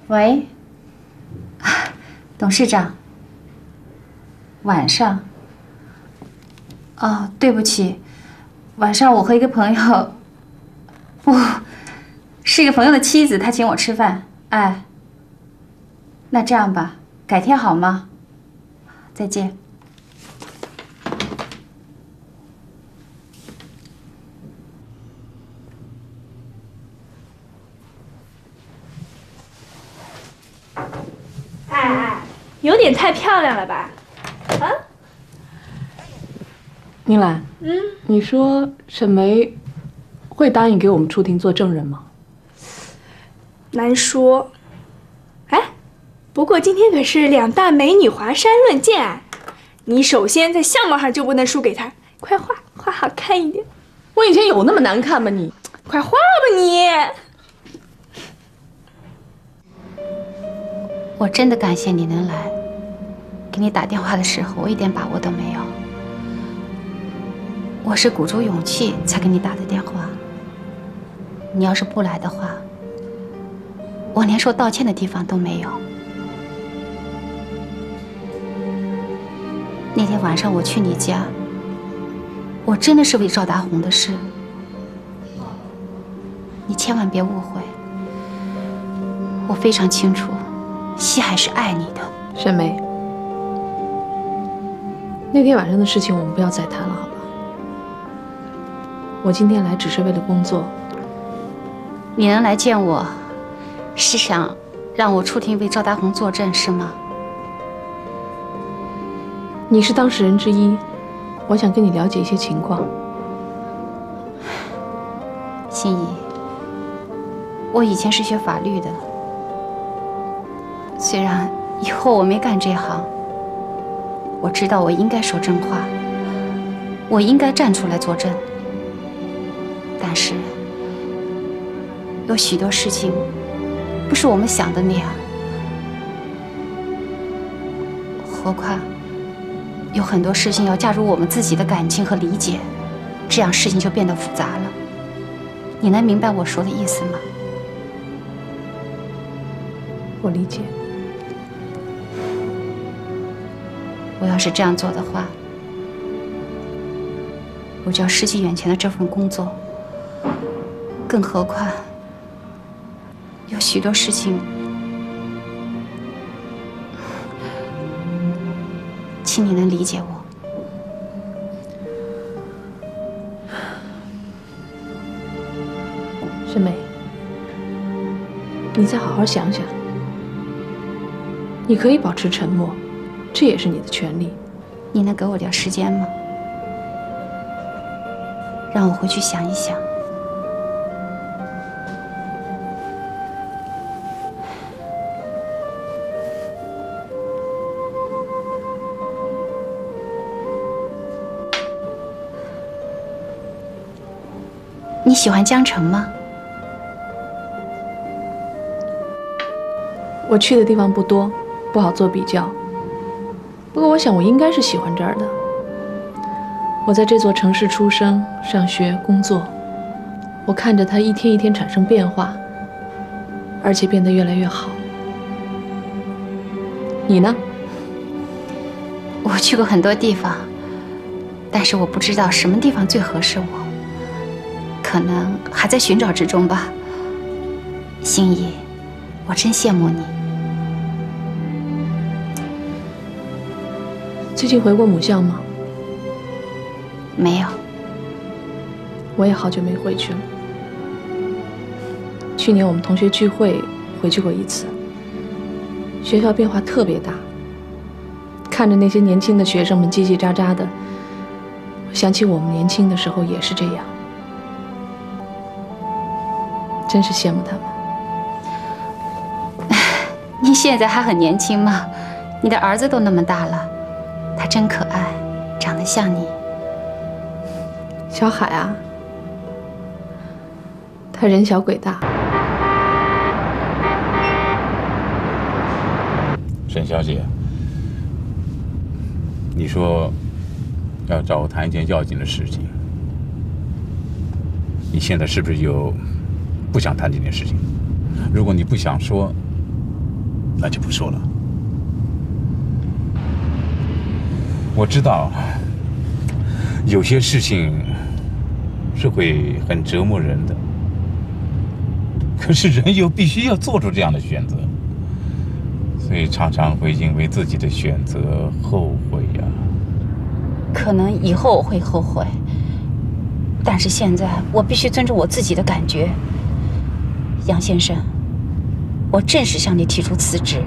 喂，董事长。晚上。哦，对不起，晚上我和一个朋友，不，是一个朋友的妻子，他请我吃饭。哎，那这样吧，改天好吗？再见。 哎，有点太漂亮了吧？啊？ 宁兰，你说沈梅会答应给我们出庭做证人吗？ 难说。哎，不过今天可是两大美女华山论剑哎，你首先在相貌上就不能输给她，快画画好看一点。 我以前有那么难看吗你？ 快画吧你！ 我真的感谢你能来。给你打电话的时候，我一点把握都没有。我是鼓足勇气才给你打的电话。你要是不来的话，我连说道歉的地方都没有。那天晚上我去你家，我真的是为赵达宏的事，你千万别误会。我非常清楚，西海是爱你的。 沈梅，那天晚上的事情我们不要再谈了，好吧？我今天来只是为了工作。 你能来见我，是想让我出庭为赵达宏作证是吗？ 你是当事人之一，我想跟你了解一些情况。 心怡，我以前是学法律的，虽然以后我没干这行，我知道我应该说真话，我应该站出来作证。但是有许多事情不是我们想的那样，何况有很多事情要加入我们自己的感情和理解，这样事情就变得复杂了。你能明白我说的意思吗？ 我理解。 我要是这样做的话，我就要失去眼前的这份工作。更何况，有许多事情，请你能理解我。 沈梅，你再好好想想。你可以保持沉默，这也是你的权利。 你能给我点时间吗？让我回去想一想。你喜欢江城吗？ 我去的地方不多，不好做比较。不过我想我应该是喜欢这儿的。我在这座城市出生、上学、工作，我看着它一天一天产生变化，而且变得越来越好。你呢？ 我去过很多地方，但是我不知道什么地方最合适我，可能还在寻找之中吧。心怡，我真羡慕你。 最近回过母校吗？ 没有。 我也好久没回去了。去年我们同学聚会回去过一次，学校变化特别大。看着那些年轻的学生们叽叽喳喳的，我想起我们年轻的时候也是这样，真是羡慕他们。 你现在还很年轻吗？你的儿子都那么大了，他真可爱，长得像你。 小海啊，他人小鬼大。 沈小姐，你说要找我谈一件要紧的事情，你现在是不是就不想谈这件事情？如果你不想说， 那就不说了。我知道，有些事情是会很折磨人的，可是人又必须要做出这样的选择，所以常常会因为自己的选择后悔呀。 可能以后我会后悔，但是现在我必须尊重我自己的感觉。杨先生，我正式向你提出辞职。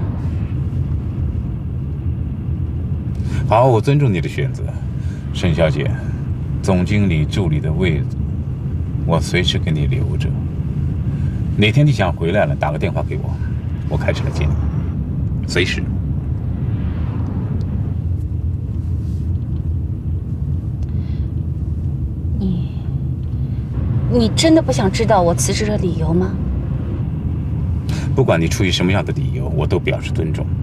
好，我尊重你的选择，沈小姐。总经理助理的位子，我随时给你留着。哪天你想回来了，打个电话给我，我开车来接你，随时。 你真的不想知道我辞职的理由吗？ 不管你出于什么样的理由，我都表示尊重。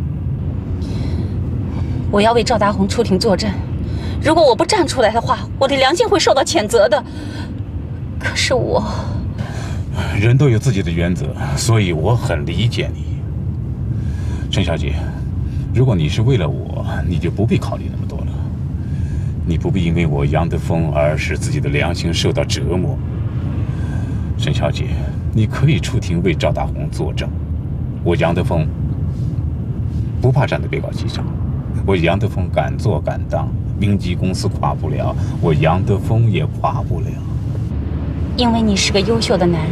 我要为赵大红出庭作证，如果我不站出来的话，我的良心会受到谴责的。可是我…… 人都有自己的原则，所以我很理解你，陈小姐。如果你是为了我，你就不必考虑那么多了。你不必因为我杨德峰而使自己的良心受到折磨。沈小姐，你可以出庭为赵大红作证。我杨德峰不怕站在被告席上，我杨德峰敢做敢当，明基公司垮不了，我杨德峰也垮不了。 因为你是个优秀的男人，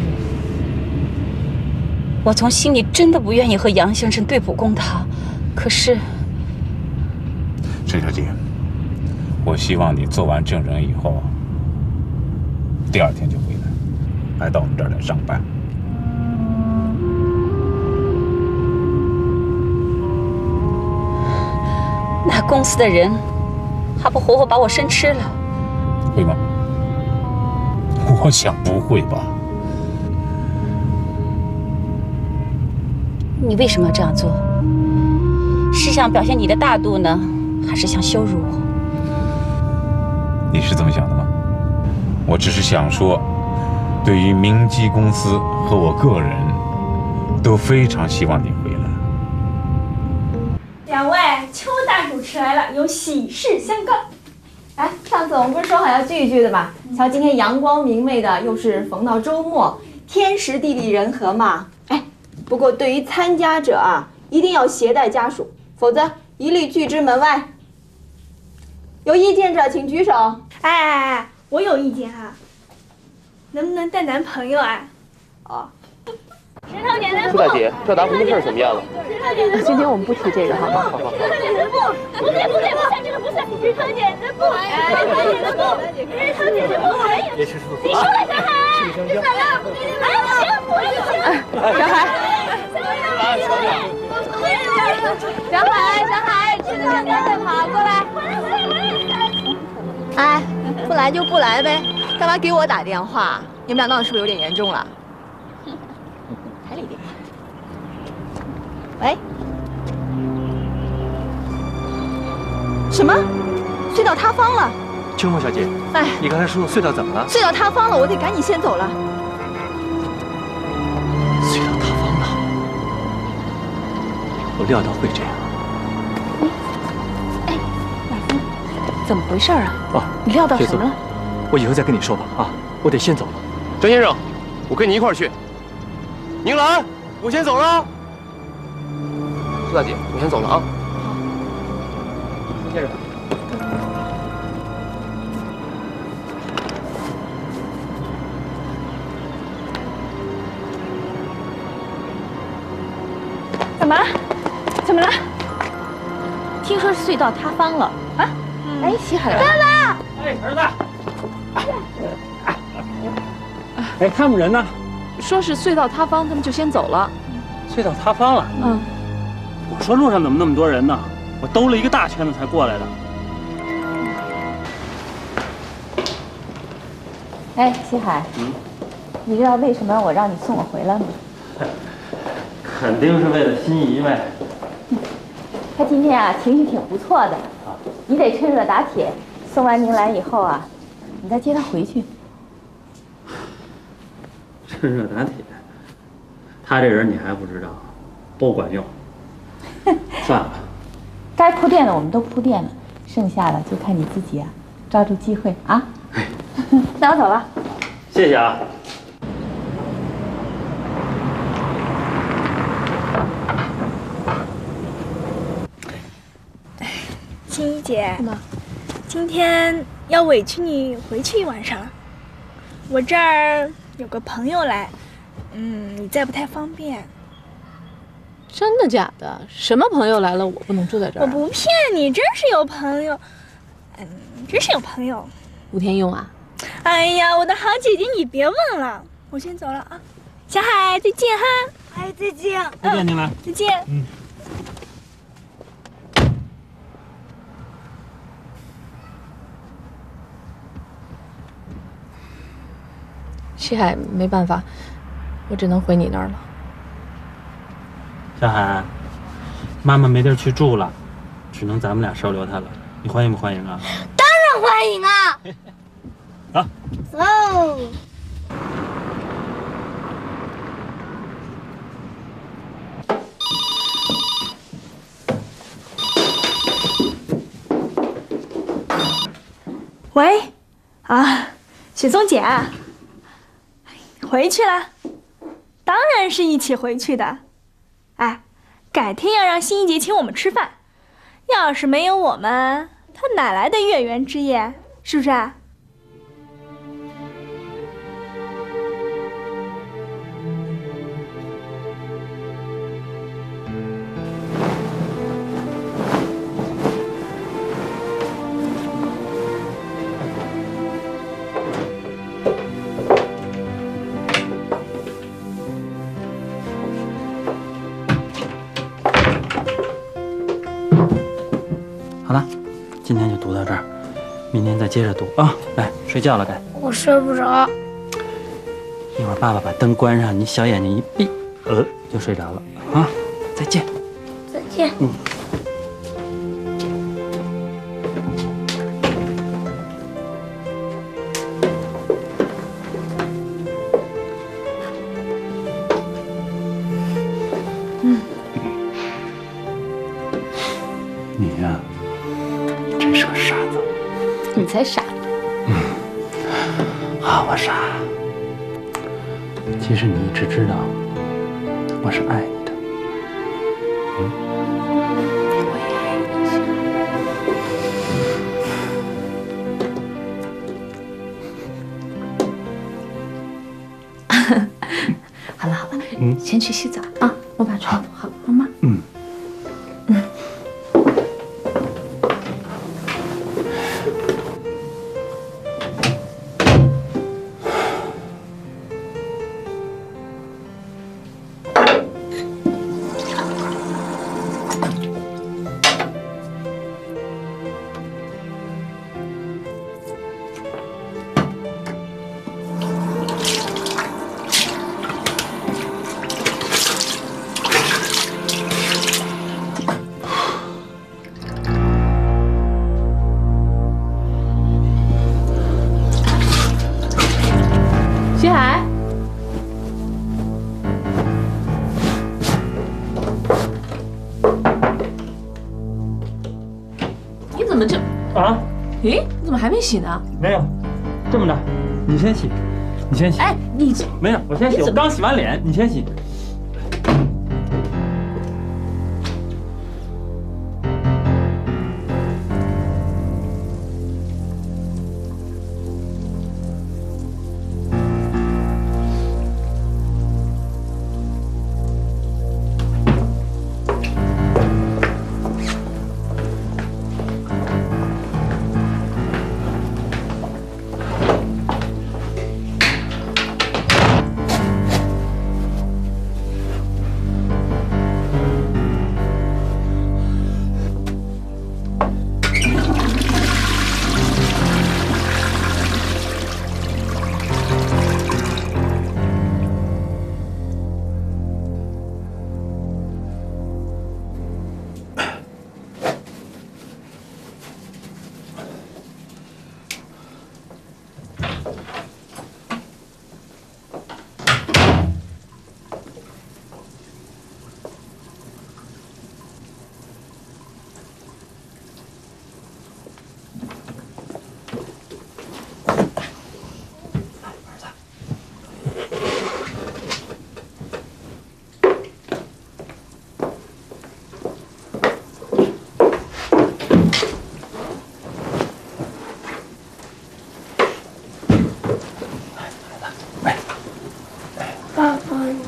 我从心里真的不愿意和杨先生对簿公堂。可是， 沈小姐，我希望你做完证人以后，第2天就回来，还到我们这儿来上班。 那公司的人还不活活把我生吃了？ 会吗？我想不会吧。 你为什么要这样做？是想表现你的大度呢，还是想羞辱我？ 你是这么想的吗？我只是想说，对于明基公司和我个人，都非常希望你回来。 两位，邱大主持来了，有喜事相告。 哎，上次我们不是说好要聚一聚的吗？瞧今天阳光明媚的，又是逢到周末，天时地利人和嘛。哎，不过对于参加者啊，一定要携带家属，否则一律拒之门外。有意见者请举手。 哎，我有意见啊，能不能带男朋友啊？ 哦， 苏大姐，赵达红的事儿怎么样了？ 今天我们不提这个，好吗？ 好。 不对，这个不是日头姐的不，日头姐的不，日头姐的不可以。你说了，小海，小海，小海，吃的赶紧跑过来。 哎，不来就不来呗，干嘛给我打电话？你们俩闹得是不是有点严重了？还理电话？喂？什么？隧道塌方了？ 秋梦小姐， 哎， 你刚才说的隧道怎么了？ 隧道塌方了，我得赶紧先走了。 隧道塌方了，我料到会这样。 哎，马峰，怎么回事啊？ 哦， 你料到什么了？ 我以后再跟你说吧。啊，我得先走了。张先生，我跟你一块儿去。宁兰，我先走了。苏大姐，我先走了啊。好。张先生。 怎么了？怎么了？ 听说是隧道塌方了啊！哎，西海来了！哎，儿子！哎，他们人呢？ 说是隧道塌方，他们就先走了。 隧道塌方了？ 嗯。 我说路上怎么那么多人呢？我兜了一个大圈子才过来的。 哎，西海，你知道为什么我让你送我回来吗？ 肯定是为了心仪呗。 他今天啊情绪挺不错的，你得趁热打铁，送完宁兰以后啊，你再接他回去。 趁热打铁，他这人你还不知道，不管用。 算了， 该铺垫的我们都铺垫了，剩下的就看你自己啊，抓住机会啊。那我走了。 谢谢啊。 青衣姐，今天要委屈你回去一晚上。我这儿有个朋友来，你再不太方便。 真的假的？什么朋友来了，我不能住在这儿？ 我不骗你，真是有朋友，真是有朋友。 吴天用啊？ 哎呀，我的好姐姐，你别问了，我先走了啊。小海，再见哈。哎，再见。 再见，宁兰。 再见。 西海没办法，我只能回你那儿了。 小海，妈妈没地儿去住了，只能咱们俩收留她了。你欢迎不欢迎啊？ 当然欢迎啊！ 走， 走。 喂，雪松姐，回去了，当然是一起回去的。哎，改天要让新一姐请我们吃饭，要是没有我们，她哪来的月圆之夜？是不是啊？ 好了，今天就读到这儿，明天再接着读啊。来，睡觉了该。 我睡不着。 一会儿爸爸把灯关上，你小眼睛一闭，就睡着了啊。再见。 再见。 你呀，真是个傻子。 你才傻。 我傻。其实你一直知道，我是爱你的。 我也爱你。好了好了，先去洗澡啊，我把床铺好，好吗？徐海，你怎么就……咦，你怎么还没洗呢？ 没有，这么着，你先洗，你先洗。 哎，你没有，我先洗，我刚洗完脸，你先洗。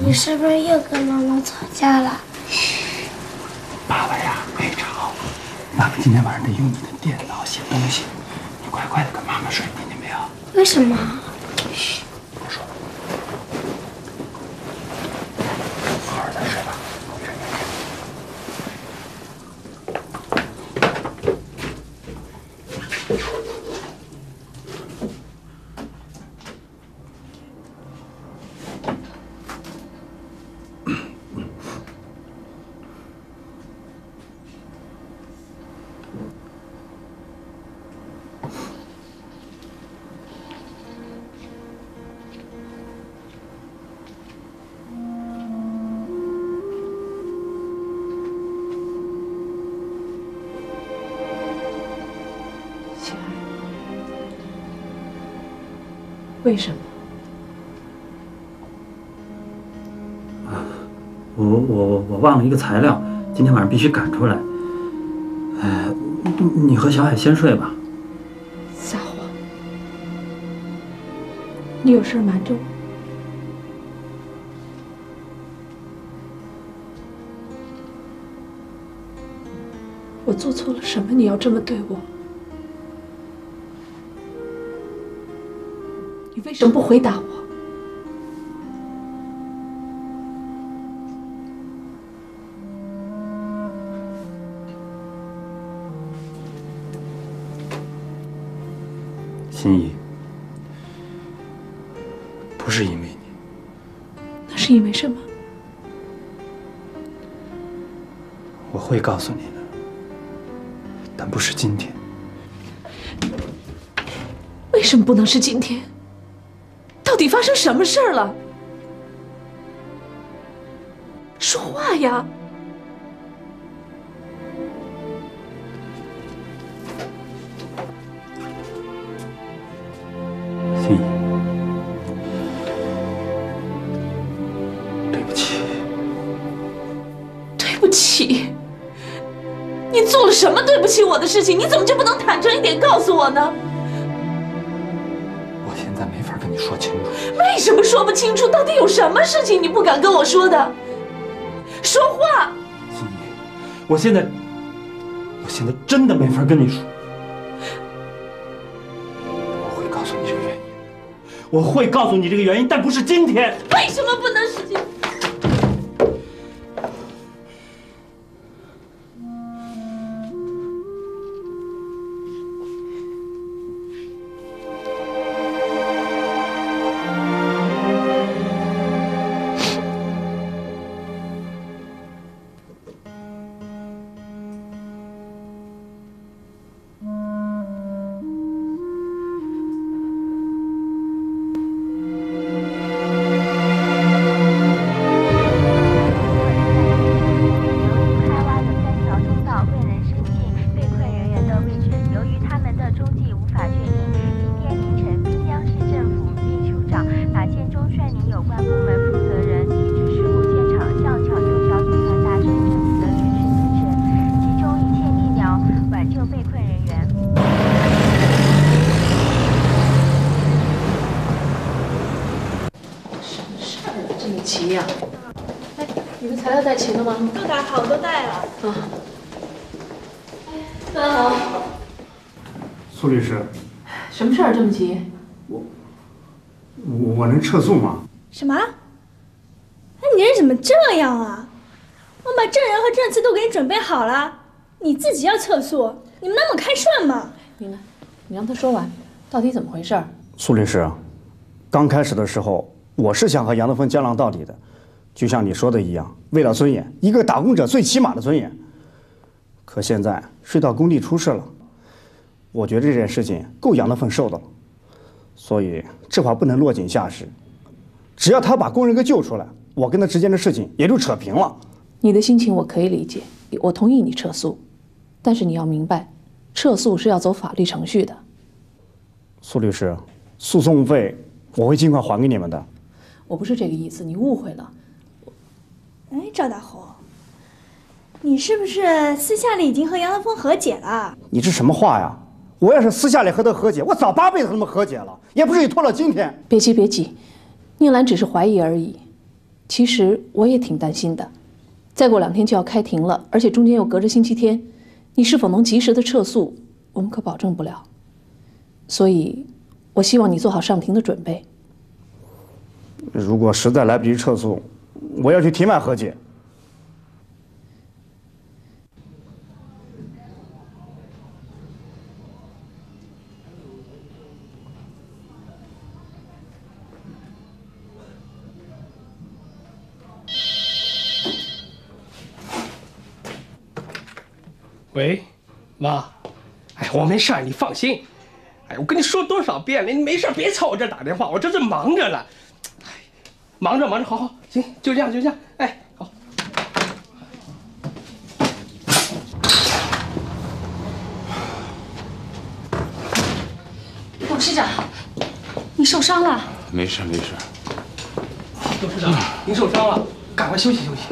你是不是又跟妈妈吵架了？ 爸爸呀，别吵。爸爸今天晚上得用你的电脑写东西，你乖乖的跟妈妈睡，听见没有？ 为什么？ 嘘，别说。好好的睡吧。 为什么？ 我忘了一个材料，今天晚上必须赶出来。你和小海先睡吧。 撒谎！你有事瞒着我？我做错了什么？你要这么对我？你为什么不回答我？ 心怡，不是因为你， 那是因为什么？ 我会告诉你的，但不是今天。 为什么不能是今天？到底发生什么事儿了？说话呀！ 心怡，对不起。 对不起，你做了什么对不起我的事情？你怎么就不能坦诚一点告诉我呢？ 我现在没法跟你说清楚。 为什么说不清楚？到底有什么事情你不敢跟我说的？说话！ 心怡，我现在真的没法跟你说。我会告诉你这个原因，我会告诉你这个原因，但不是今天。 为什么不能是今天？齐呀！哎，你们材料带齐了吗？ 都打好，都带了。 啊。大家好。 苏律师， 什么事儿这么急？ 我能撤诉吗？ 什么？那你人怎么这样啊？我把证人和证词都给你准备好了，你自己要撤诉，你们那么开涮吗？ 明白，你让他说完，到底怎么回事？ 苏律师，刚开始的时候，我是想和杨德峰僵狼到底的，就像你说的一样，为了尊严，一个打工者最起码的尊严。可现在睡到工地出事了，我觉得这件事情够杨德峰受的了，所以这话不能落井下石。只要他把工人给救出来，我跟他之间的事情也就扯平了。 你的心情我可以理解，我同意你撤诉，但是你要明白，撤诉是要走法律程序的。 苏律师，诉讼费我会尽快还给你们的。 我不是这个意思，你误会了。 哎，赵大红，你是不是私下里已经和杨德峰和解了？ 你这什么话呀？我要是私下里和他和解，我早8辈子和他们和解了，也不至于拖到今天。 别急，别急，宁兰只是怀疑而已。 其实我也挺担心的，再过2天就要开庭了，而且中间又隔着星期天，你是否能及时的撤诉，我们可保证不了。所以，我希望你做好上庭的准备。 如果实在来不及撤诉，我要去庭外和解。 喂，妈，哎，我没事儿，你放心。哎，我跟你说多少遍了，你没事别朝我这儿打电话，我这是忙着呢。哎，忙着，好好，行，就这样，哎，好。 董事长，你受伤了？ 没事。 董事长，您受伤了，赶快休息休息。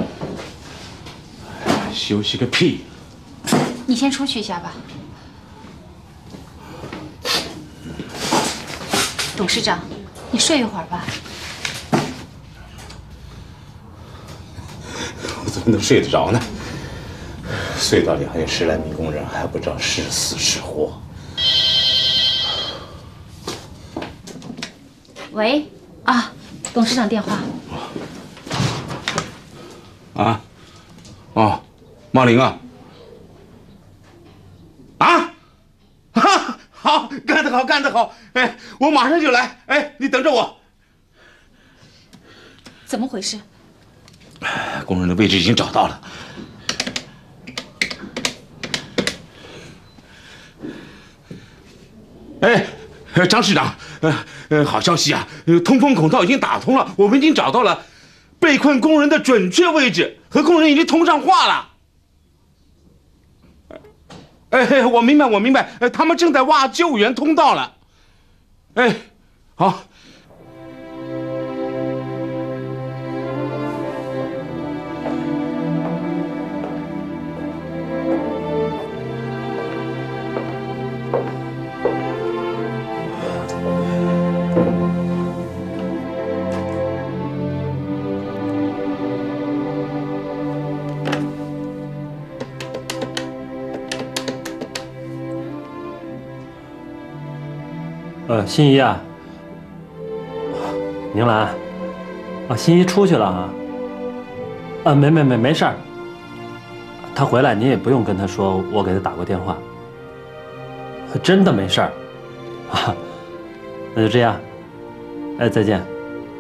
休息个屁！ 你先出去一下吧。董事长，你睡一会儿吧。 我怎么能睡得着呢？隧道里还有10来名工人，还不知道是死是活。 喂，啊，董事长电话。 啊，哦，茂林啊。啊，哈，好，干得好！哎，我马上就来。哎，你等着我。 怎么回事？ 工人的位置已经找到了。哎，张市长，好消息啊！通风孔道已经打通了，我们已经找到了被困工人的准确位置，和工人已经通上话了。哎，我明白，他们正在挖救援通道了。哎，好。 心怡啊，宁兰，啊，心怡出去了啊，没事儿，她回来您也不用跟她说我给她打过电话，真的没事儿，啊，那就这样，哎，再见。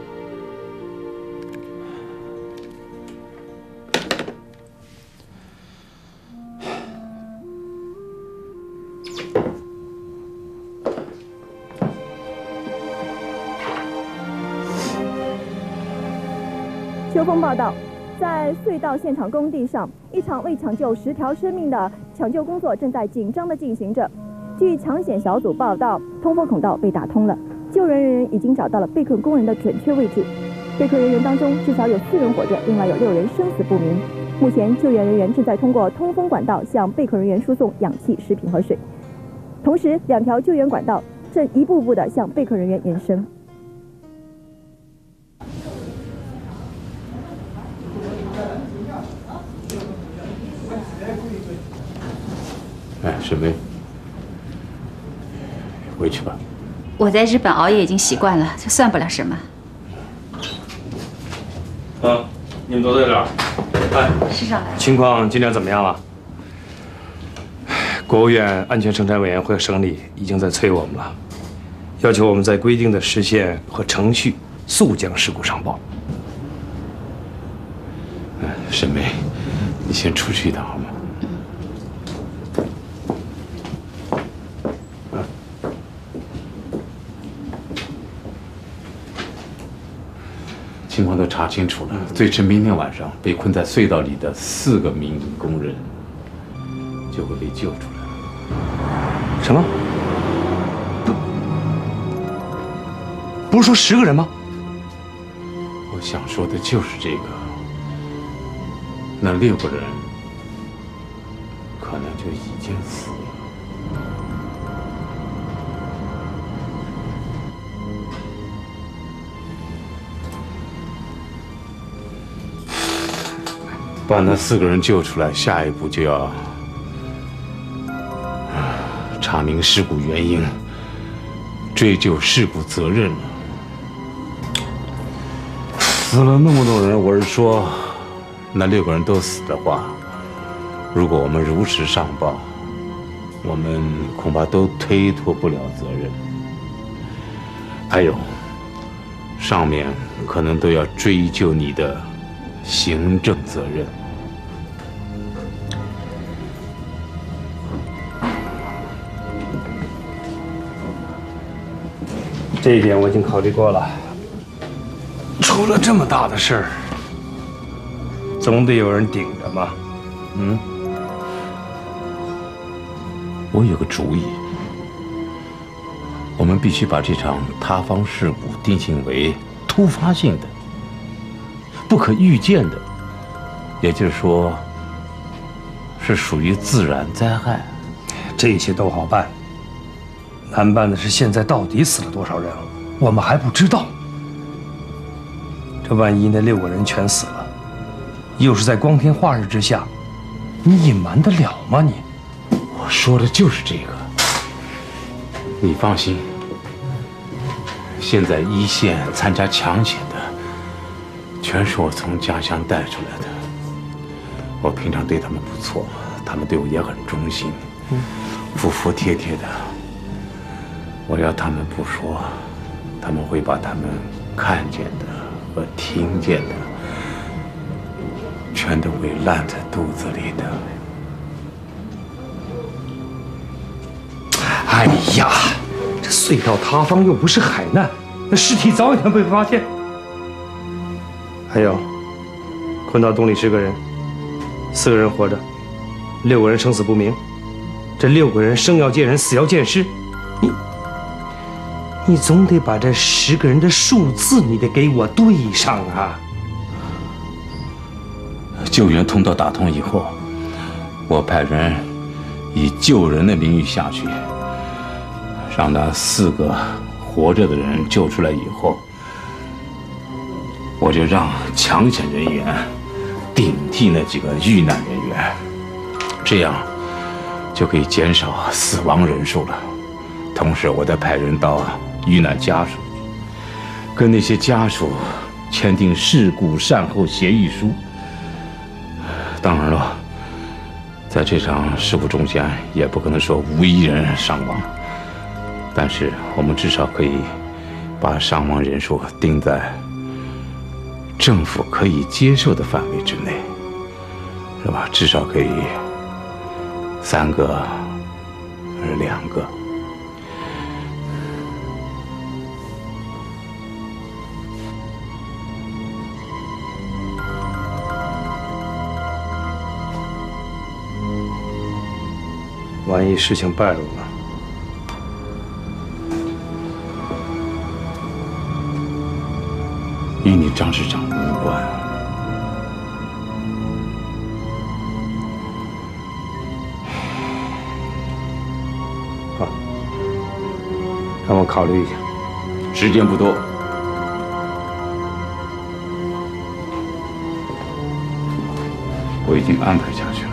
秋风报道，在隧道现场工地上，一场为抢救10条生命的抢救工作正在紧张地进行着。据抢险小组报道，通风孔道被打通了，救援人员已经找到了被困工人的准确位置。被困人员当中至少有4人活着，另外有6人生死不明。目前，救援人员正在通过通风管道向被困人员输送氧气、食品和水，同时2条救援管道正一步步地向被困人员延伸。 哎，沈薇，回去吧。 我在日本熬夜已经习惯了，这算不了什么。 你们都在这儿。哎， 市长来了。 情况今天怎么样了？国务院安全生产委员会省里已经在催我们了，要求我们在规定的时限和程序速将事故上报。 沈薇，你先出去一趟好吗？情况都查清楚了，最迟明天晚上，被困在隧道里的4个民营工人就会被救出来了。 什么？不是说10个人吗？ 我想说的就是这个。那6个人可能就已经死了。 把那4个人救出来，下一步就要查明事故原因，追究事故责任了。死了那么多人，我是说，那6个人都死的话，如果我们如实上报，我们恐怕都推脱不了责任。还有，上面可能都要追究你的行政责任。 这一点我已经考虑过了。出了这么大的事儿，总得有人顶着嘛。 我有个主意，我们必须把这场塌方事故定性为突发性的、不可预见的，也就是说，是属于自然灾害。 这些都好办，难办的是现在到底死了多少人，我们还不知道。这万一那6个人全死了，又是在光天化日之下，你隐瞒得了吗？你？ 我说的就是这个。你放心，现在一线参加抢险的，全是我从家乡带出来的。我平常对他们不错，他们对我也很忠心，服服帖帖的。我要他们不说，他们会把他们看见的和听见的，全都会烂在肚子里的。 哎呀，这隧道塌方又不是海难，那尸体早一天被发现。还有，坤道洞里10个人，4个人活着，6个人生死不明。这6个人生要见人，死要见尸，你总得把这10个人的数字你得给我对上啊！ 救援通道打通以后，我派人以救人的名义下去，让那4个活着的人救出来以后，我就让抢险人员顶替那几个遇难人员，这样就可以减少死亡人数了。同时，我再派人到遇难家属，跟那些家属签订事故善后协议书。当然了，在这场事故中间，也不可能说无一人伤亡，但是我们至少可以把伤亡人数定在政府可以接受的范围之内，是吧？至少可以3个或者2个。 万一事情败露了， 与你张市长无关。 好，让我考虑一下。 时间不多，我已经安排下去了。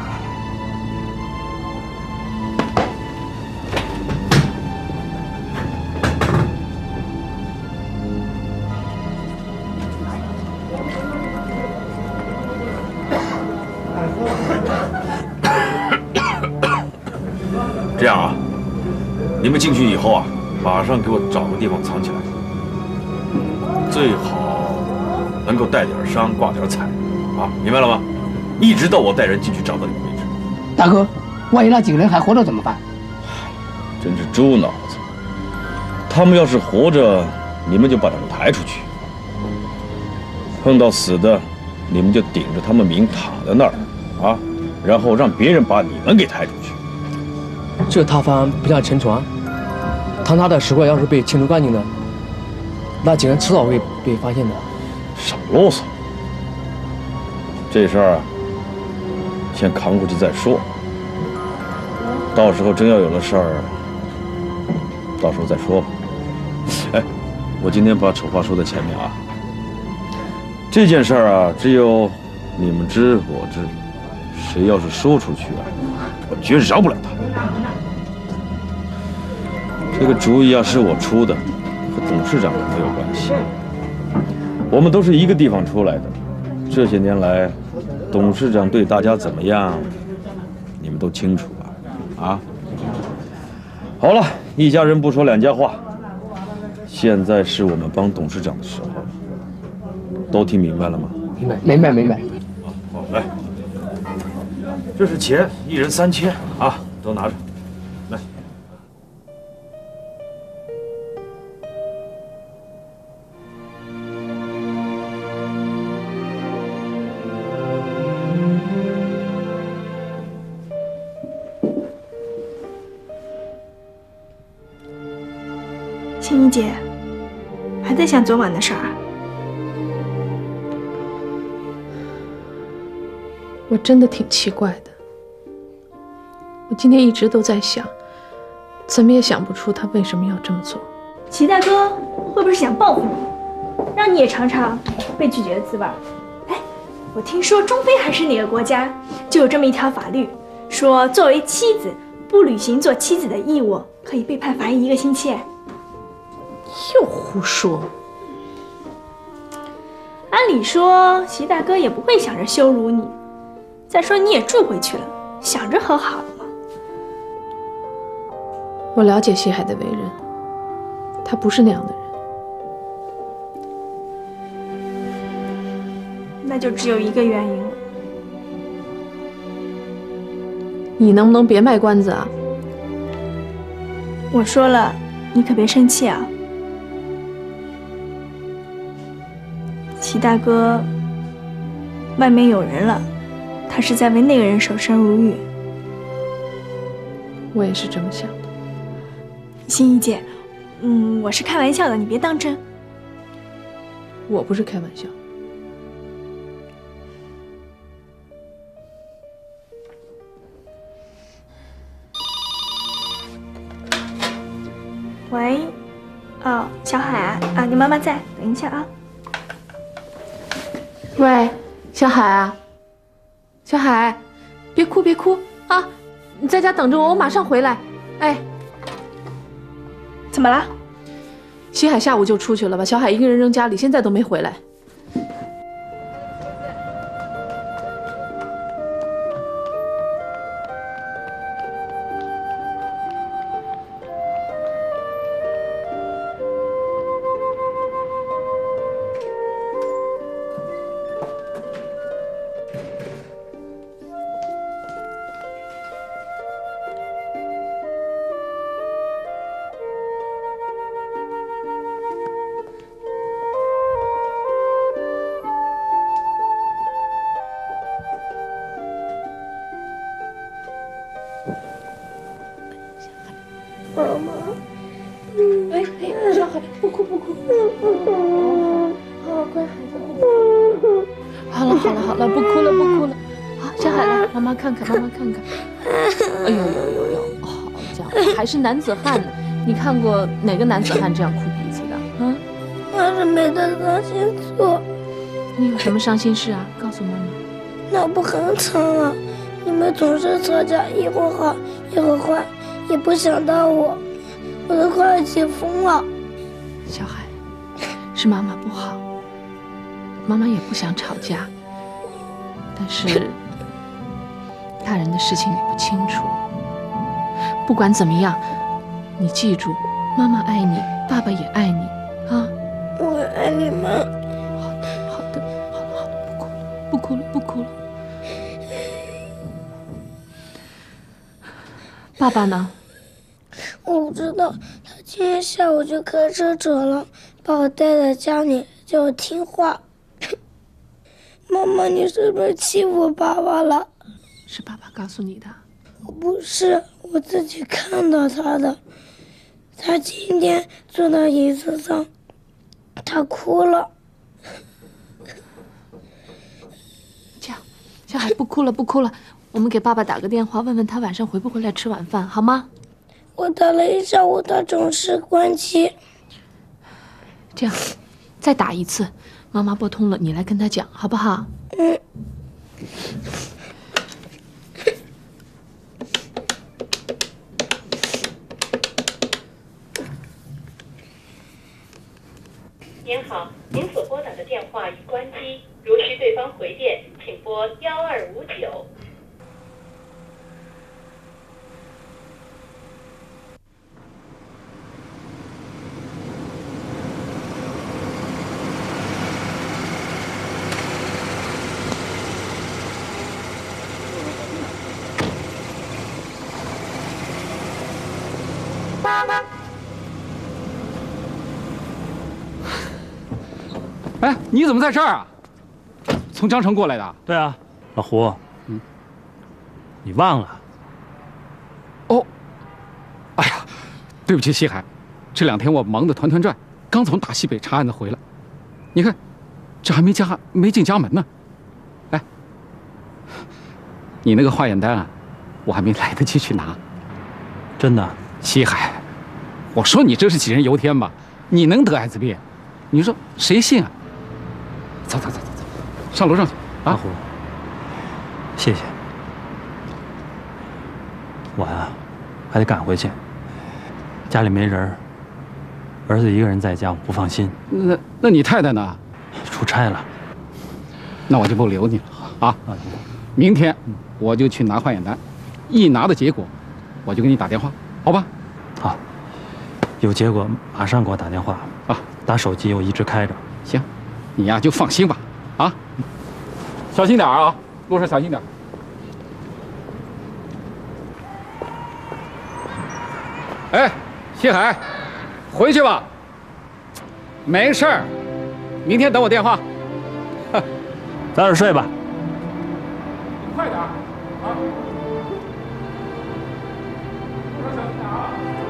这样啊，你们进去以后啊，马上给我找个地方藏起来，最好能够带点伤、挂点彩，啊，明白了吗？一直到我带人进去找到你们为止。 大哥，万一那几个人还活着怎么办？ 真是猪脑子！他们要是活着，你们就把他们抬出去；碰到死的，你们就顶着他们名躺在那儿，啊，然后让别人把你们给抬出去。 这塌方不像沉船，坍塌的石块要是被清除干净的，那几个人迟早会被发现的。 少啰嗦！这事儿啊，先扛过去再说。到时候真要有了事儿，到时候再说吧。哎，我今天把丑话说在前面啊。这件事儿啊，只有你们知我知，谁要是说出去啊，我绝饶不了他。这个主意啊是我出的，和董事长没有关系。我们都是一个地方出来的，这些年来，董事长对大家怎么样，你们都清楚吧？啊？好了，一家人不说两家话。现在是我们帮董事长的时候了，都听明白了吗？ 明白。 好，来，这是钱，1人3000啊，都拿着，来。 心怡姐，还在想昨晚的事儿啊？ 我真的挺奇怪的。我今天一直都在想，怎么也想不出他为什么要这么做。 齐大哥会不会是想报复你，让你也尝尝被拒绝的滋味？哎，我听说中非还是哪个国家就有这么一条法律，说作为妻子不履行做妻子的义务，可以被判罚役1个星期。 又胡说！ 按理说，齐大哥也不会想着羞辱你。再说你也住回去了，想着和好了吗？ 我了解西海的为人，他不是那样的人。 那就只有一个原因了。 你能不能别卖关子啊？ 我说了，你可别生气啊。齐大哥外面有人了，他是在为那个人守身如玉。 我也是这么想的。 心怡姐，我是开玩笑的，你别当真。 我不是开玩笑。 喂，哦，小海啊，你妈妈在，等一下啊。 喂，小海啊，小海，别哭别哭啊！你在家等着我，我马上回来。哎， 怎么了？ 西海下午就出去了，把小海一个人扔家里，现在都没回来。 妈妈， 哎，小海，不哭不哭，好乖孩子。好了，不哭了不哭了。好，小海来，妈妈看看，妈妈看看。哎呦，好家伙，还是男子汉呢。你看过哪个男子汉这样哭鼻子的？啊？ 我是没得伤心处。 你有什么伤心事啊？告诉妈妈。 那不很惨啊！你们总是吵架，一会儿好，一会儿坏。也不想到我都快要气疯了。 小海，是妈妈不好，妈妈也不想吵架，但是大人的事情你不清楚。不管怎么样，你记住，妈妈爱你，爸爸也爱你啊！ 我爱你们。 好的，好了，不哭了。爸爸呢？ 我不知道，他今天下午就开车走了，把我带在家里，叫我听话。妈妈，你是不是欺负爸爸了？ 是爸爸告诉你的？ 不是，我自己看到他的。他今天坐到椅子上，他哭了。 这样，小海不哭了。我们给爸爸打个电话，问问他晚上回不回来吃晚饭，好吗？ 我打了一下午，他总是关机。 这样，再打一次，妈妈拨通了，你来跟他讲，好不好？ 您好，您所拨打的电话已关机，如需对方回电，请拨1259。 哎，你怎么在这儿啊？从江城过来的？ 对啊，老胡，你忘了？ 哦，哎呀，对不起，西海，这2天我忙得团团转，刚从大西北查案子回来。你看，这还没进家门呢。哎，你那个化验单啊，我还没来得及去拿。 真的？ 西海，我说你这是杞人忧天吧？你能得艾滋病？你说谁信啊？走，上楼上去啊！ 老胡，谢谢。我呀，还得赶回去，家里没人，儿子一个人在家，我不放心。 那你太太呢？ 出差了。 那我就不留你了啊！明天我就去拿化验单，一拿到结果，我就给你打电话，好吧？ 好，有结果马上给我打电话啊！ 打手机我一直开着。 行，你呀就放心吧，啊，小心点啊，路上小心点。哎，西海，回去吧，没事儿，明天等我电话。 早点睡吧。 快点啊！路上小心点啊！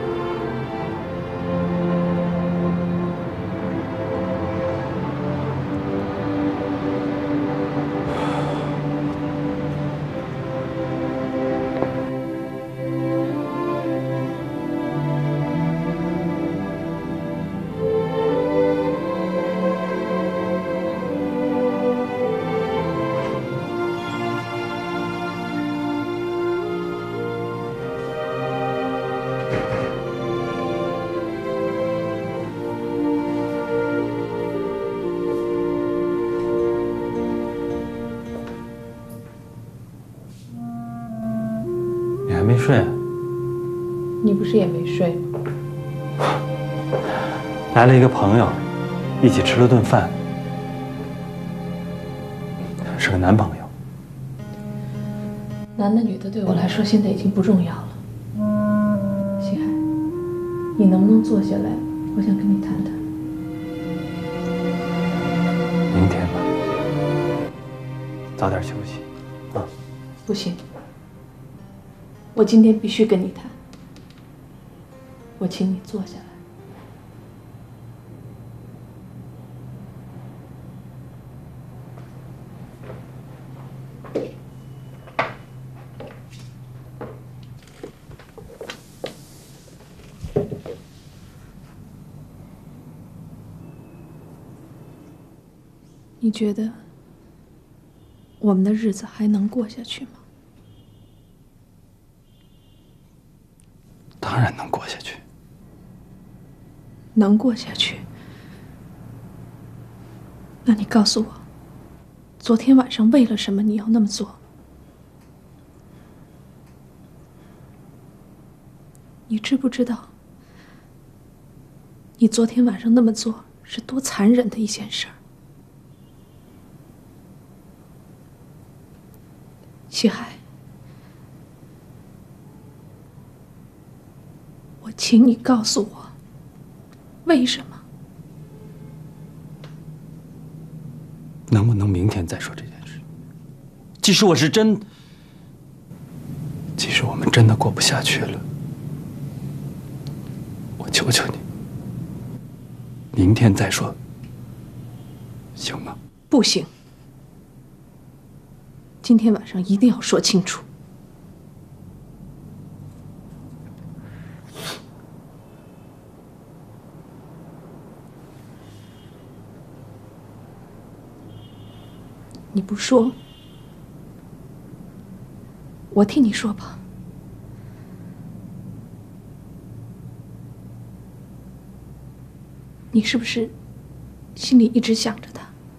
没睡， 你不是也没睡吗？ 来了一个朋友，一起吃了顿饭，是个男朋友。 男的女的对我来说现在已经不重要了。西海，你能不能坐下来？我想跟你谈谈。 明天吧，早点休息，啊。 不行。我今天必须跟你谈，我请你坐下来。你觉得我们的日子还能过下去吗？ 当然能过下去。 能过下去？那你告诉我，昨天晚上为了什么你要那么做？你知不知道，你昨天晚上那么做是多残忍的一件事儿？西海，我请你告诉我，为什么？ 能不能明天再说这件事？ 即使我是真， 即使我们真的过不下去了，我求求你，明天再说，行吗？ 不行，今天晚上一定要说清楚。你不说， 我替你说吧。你是不是心里一直想着他？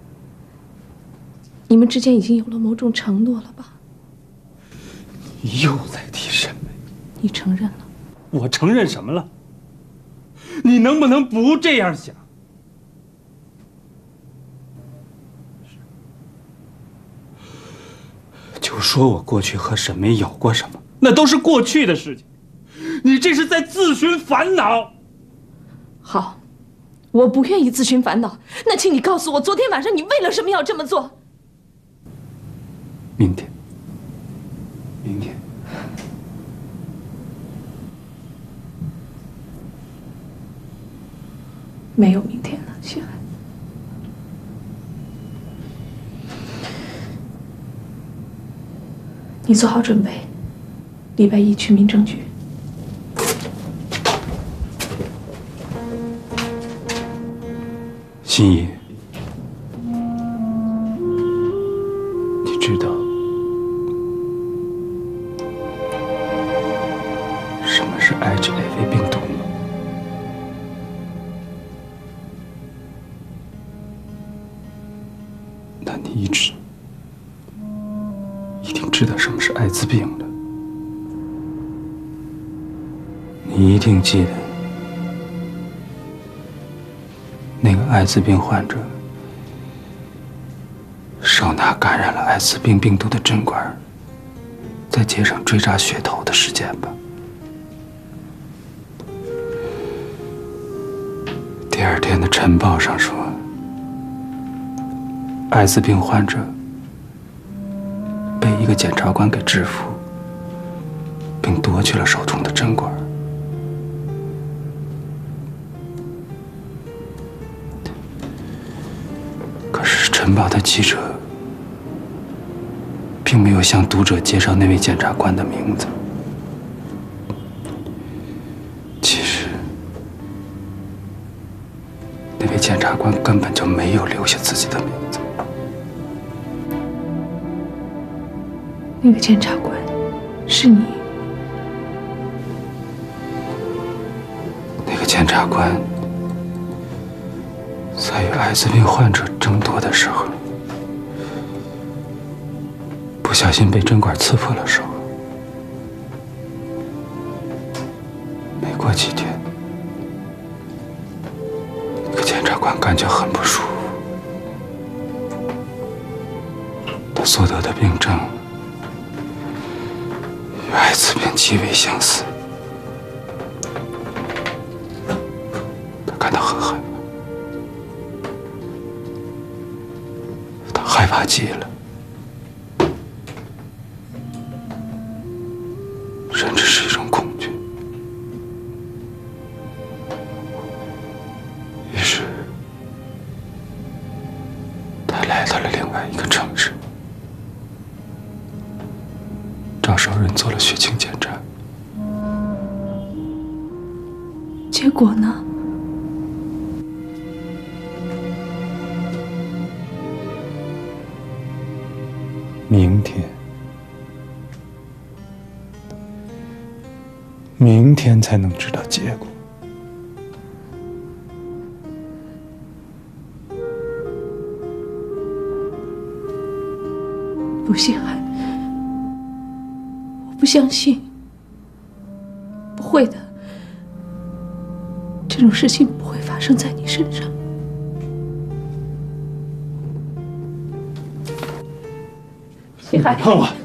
你们之间已经有了某种承诺了吧？ 你又在提审美。 你承认了？ 我承认什么了？你能不能不这样想？就说我过去和沈梅有过什么，那都是过去的事情。你这是在自寻烦恼。 好，我不愿意自寻烦恼。那请你告诉我，昨天晚上你为了什么要这么做？ 明天。 没有明天了，西海。你做好准备，礼拜一去民政局。 心怡，你知道什么是 HIV 病毒吗？那你一定知道什么是艾滋病的。你一定记得那个艾滋病患者手拿感染了艾滋病病毒的针管，在街上追扎血头的事件吧？第二天的晨报上说，艾滋病患者被一个检察官给制服，并夺去了手中的针管。可是晨报的记者并没有向读者介绍那位检察官的名字。其实，那位检察官根本就没有留下自己的名字。 那个检察官是你。 那个检察官在与艾滋病患者争夺的时候，不小心被针管刺破了手。没过几天，那个检察官感觉很不舒服，他所得的病症与艾滋病极为相似，他感到很害怕，他害怕极了，甚至是一种恐惧。于是，他来到了另外一个城市，找熟人做了血清检查。 结果呢？ 明天才能知道结果。 陆星海，我不相信，不会的，这种事情不会发生在你身上。星海， 碰我！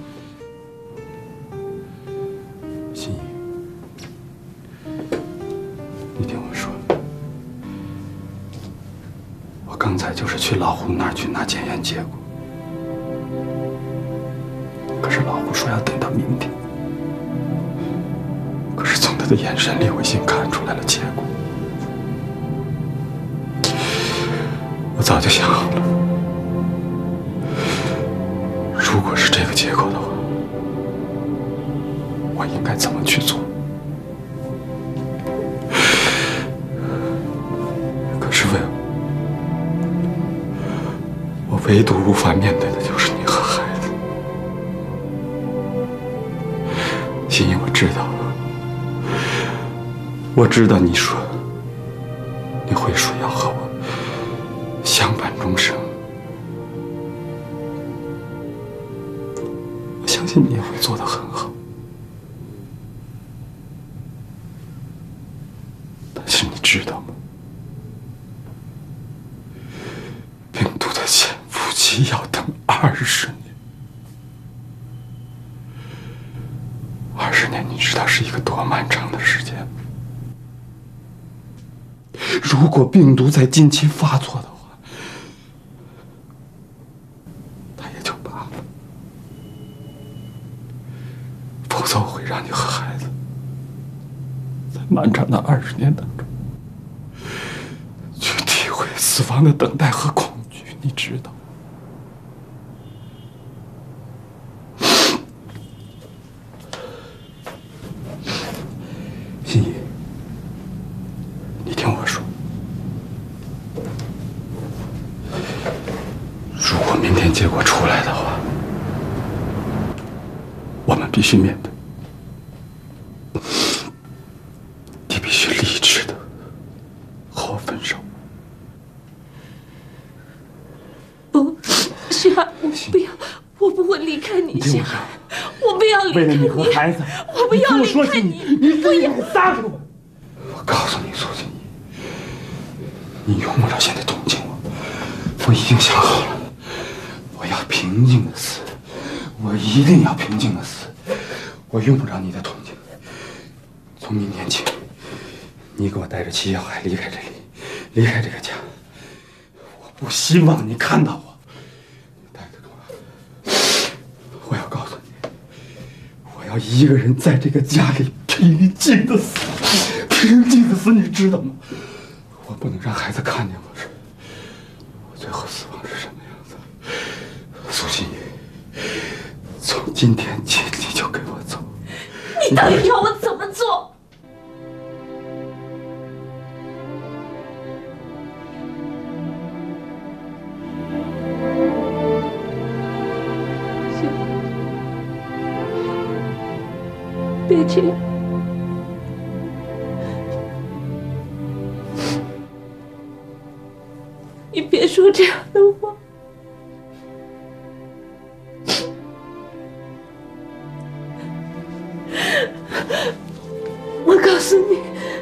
刚才就是去老胡那儿去拿检验结果，可是老胡说要等到明天。可是从他的眼神里，我已经看出来了结果。我早就想好了，如果是这个结果的话，我应该怎么去做。可是我唯独无法面对的就是你和孩子。 心怡，我知道，我知道你会说要和我相伴终生，我相信你也会做得很好。但是你知道吗？病毒的潜伏期要等20年。20年，你知道是一个多漫长的时间吗？如果病毒在近期发作的话，它也就罢了。否则我会让你和孩子在漫长的20年当中去体会死亡的等待和恐惧，你知道。心怡，你听我说，如果明天结果出来的话，我们必须面对，你必须理智的和我分手。 不，心海，我不要，我不会离开你，心海，我不要离开你。为了你和孩子，我不要离开你， 你不要撒手！我告诉你，苏心怡，你用不着现在同情我，我已经想好了，我要平静的死，我一定要平静的死，我用不着你的同情。从明天起，你给我带着齐小海离开这里，离开这个家。我不希望你看到我。带着我，我要告诉你，我要一个人在这个家里平静的死，平静的死，你知道吗？我不能让孩子看见我最后死亡是什么样子。苏心怡，从今天起你就跟我走。 你到底要我怎么做？别去。你别说这样的话。我告诉你，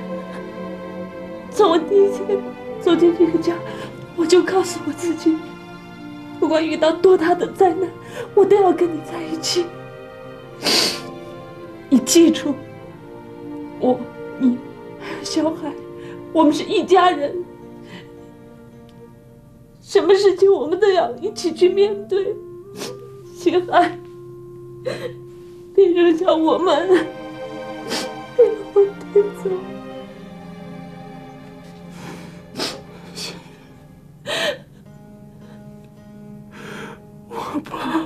从我第一天走进这个家，我就告诉我自己，不管遇到多大的灾难，我都要跟你在一起。你记住，我、你还有小海，我们是一家人。什么事情我们都要一起去面对。心海，别扔下我们，别让我带走。 我怕。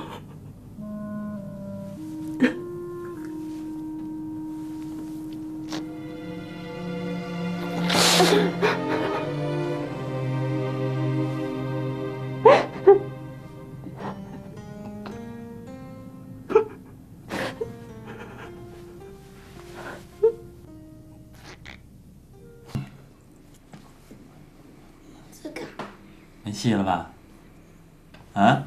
没戏了吧？啊？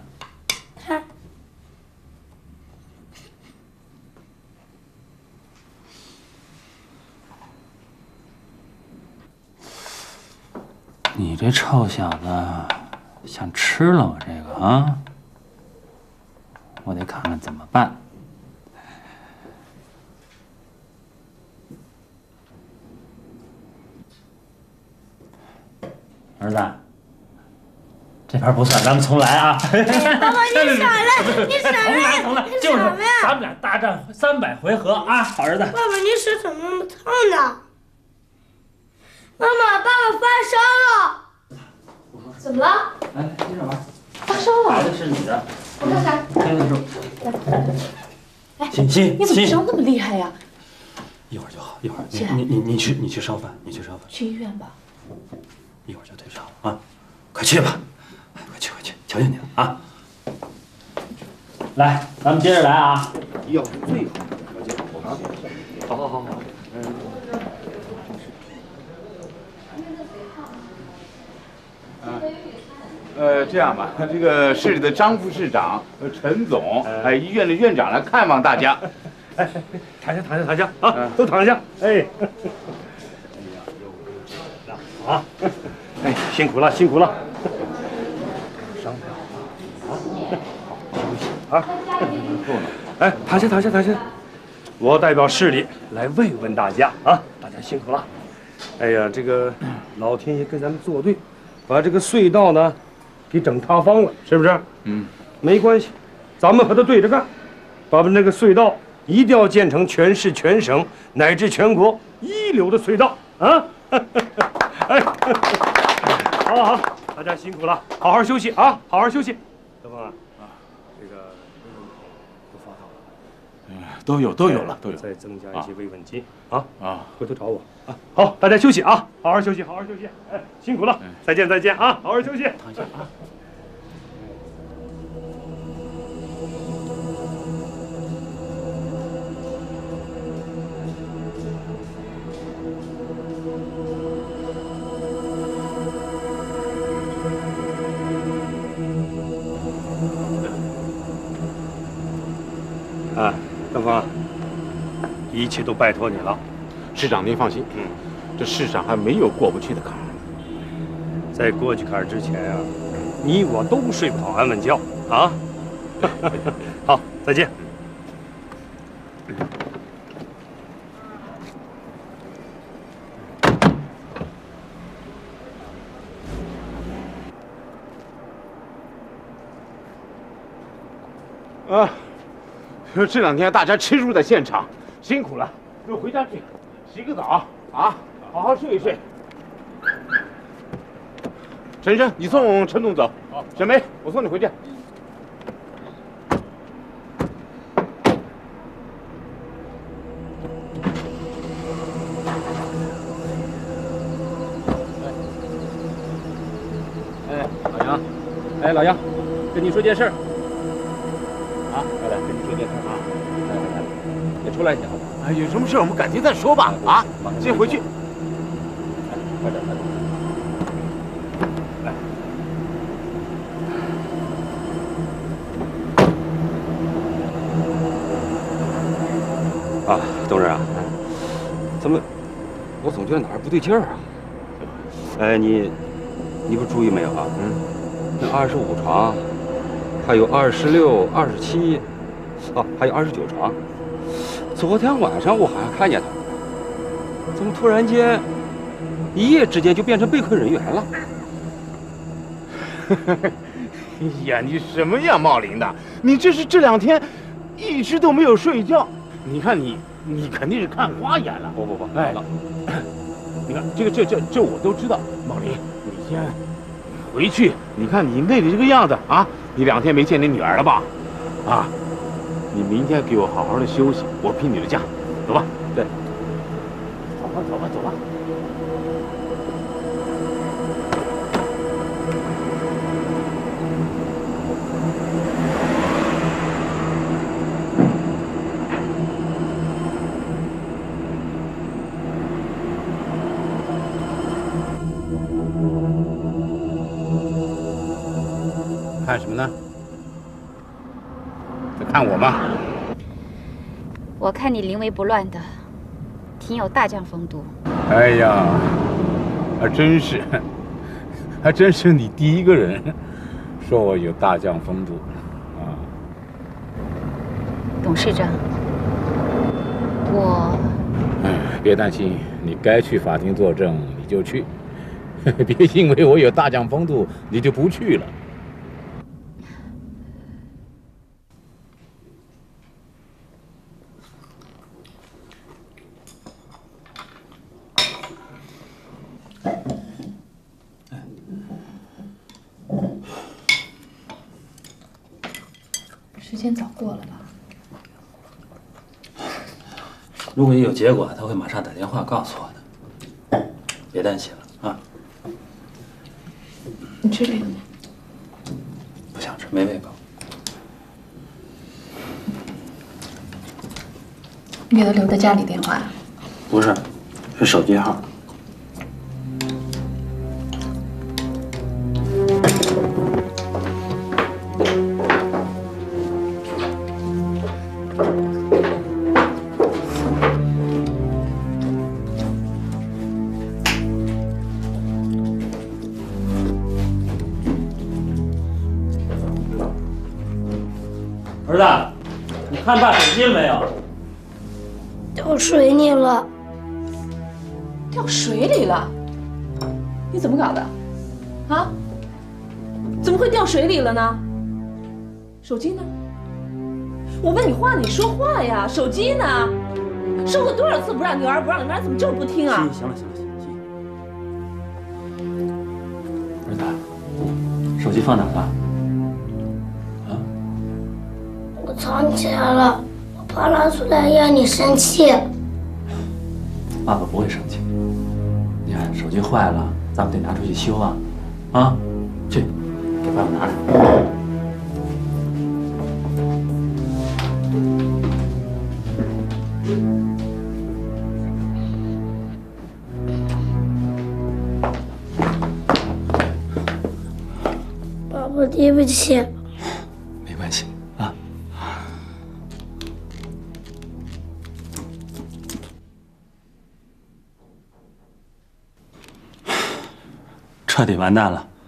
你这臭小子，想吃了我这个啊？我得看看怎么办。儿子，这盘不算，咱们重来啊！ 爸爸，你傻了，你傻了， 重来，就是咱们俩大战300回合啊，好儿子。 爸爸，你手怎么那么烫呢？妈妈，爸爸发烧了。 怎么了？ 来，接着玩。 发烧了？ 孩子是你的， 我看看。 听得住。 来， 心， 你怎么烧那么厉害呀？ 一会儿就好，一会儿。你去烧饭，你去烧饭。 去医院吧。 一会儿就退烧了啊，快去吧，快去，求求你了啊！来，咱们接着来啊！ 药是最好的条件，我啊！好好好好。 这样吧，这个市里的张副市长、陈总，医院的院长来看望大家。 哎，躺下，躺下，躺下啊！都躺下。哎，啊！哎，辛苦了，辛苦了。伤不了啊！休息啊！哎，躺下，躺下，躺下。我代表市里来慰问大家啊！大家辛苦了。哎呀，这个老天爷跟咱们作对，把这个隧道呢给整塌方了，是不是？嗯，没关系，咱们和他对着干，把那个隧道一定要建成全市全省乃至全国一流的隧道啊！哎，好好，大家辛苦了，好好休息啊，好好休息。德峰啊，这个都发到了， 都有了。 再增加一些慰问金啊，回头找我啊。好，大家休息啊，好好休息，好好休息。哎，辛苦了，再见啊，好好休息。躺下啊。啊，邓峰，一切都拜托你了。 市长您放心，这世上还没有过不去的坎儿。 在过去坎儿之前啊，你我都睡不好安稳觉啊。好，再见。 啊，这两天大家吃住在现场，辛苦了，都回家去洗个澡啊，好好睡一睡。陈生，你送陈总走。好，小梅，我送你回去。 哎，老杨，哎，老杨，跟你说件事儿。啊，来，跟你说件事啊。来，你出来一下好不好？ 哎，有什么事我们改天再说吧。啊，先回去。 快点，快点。 啊，董事长，怎么，我总觉得哪儿不对劲儿啊？哎，你不注意没有啊？那25床，还有26、27，还有29床。昨天晚上我好像看见他们，怎么突然间，一夜之间就变成被困人员了？ 哎呀，你什么呀，茂林的？你这是这两天一直都没有睡觉。你看你肯定是看花眼了。 不， 哎，你看这我都知道。茂林，你先回去。你看你累的这个样子啊，你2天没见你女儿了吧？啊，你明天给我好好的休息，我批你的假，走吧。 对， 走吧。看什么呢？在看我吗？ 我看你临危不乱的，挺有大将风度。 哎呀，还真是你第一个人说我有大将风度啊！ 董事长，我…… 别担心，你该去法庭作证你就去，别因为我有大将风度你就不去了。 时间早过了吧？ 如果一有结果，他会马上打电话告诉我的。别担心了啊！ 你吃这个吗？ 不想吃，没胃口。 你给他留的家里电话？ 不是，是手机号。 儿子，你看爸手机了没有？ 掉水里了。 掉水里了？你怎么搞的？啊？怎么会掉水里了呢？手机呢？我问你话，你说话呀！手机呢？说过多少次不让你玩，不让你玩，怎么就是不听啊？ 行了，儿子，手机放哪了？ 我藏起来了，我怕拿出来让你生气。 爸爸不会生气。你看手机坏了，咱们得拿出去修啊！啊，去，给爸爸拿来。 爸爸，对不起。 没关系啊。彻底完蛋了。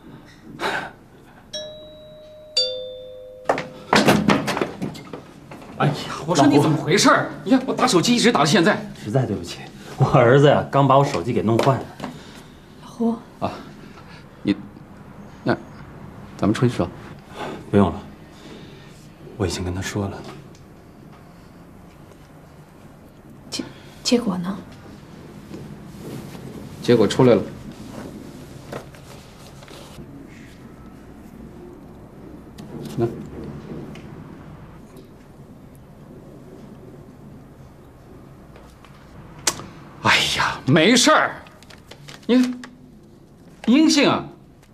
哎呀，我说你怎么回事？你看我打手机一直打到现在。 实在对不起，我儿子呀刚把我手机给弄坏了。 老胡啊，那咱们出去说。 不用了，我已经跟他说了。 结果呢？ 结果出来了。那。哎呀，没事儿，你看，阴性啊。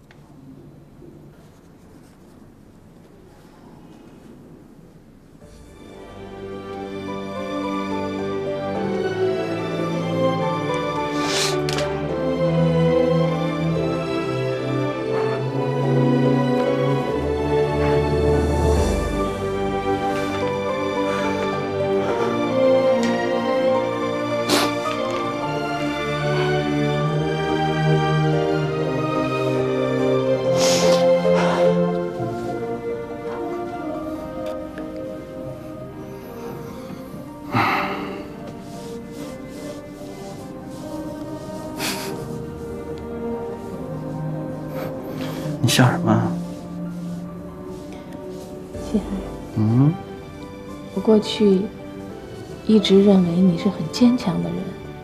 你笑什么？ 谢海，我过去一直认为你是很坚强的人，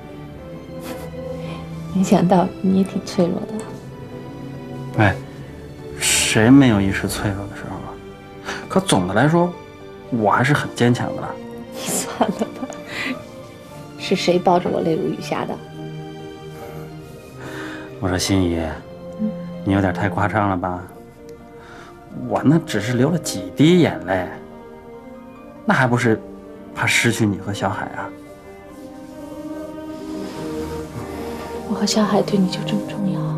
没想到你也挺脆弱的。 哎，谁没有一时脆弱的时候啊？可总的来说，我还是很坚强的。 你算了吧，是谁抱着我泪如雨下的？ 我说心怡，你有点太夸张了吧？我那只是流了几滴眼泪，那还不是怕失去你和小海啊？ 我和小海对你就这么重要？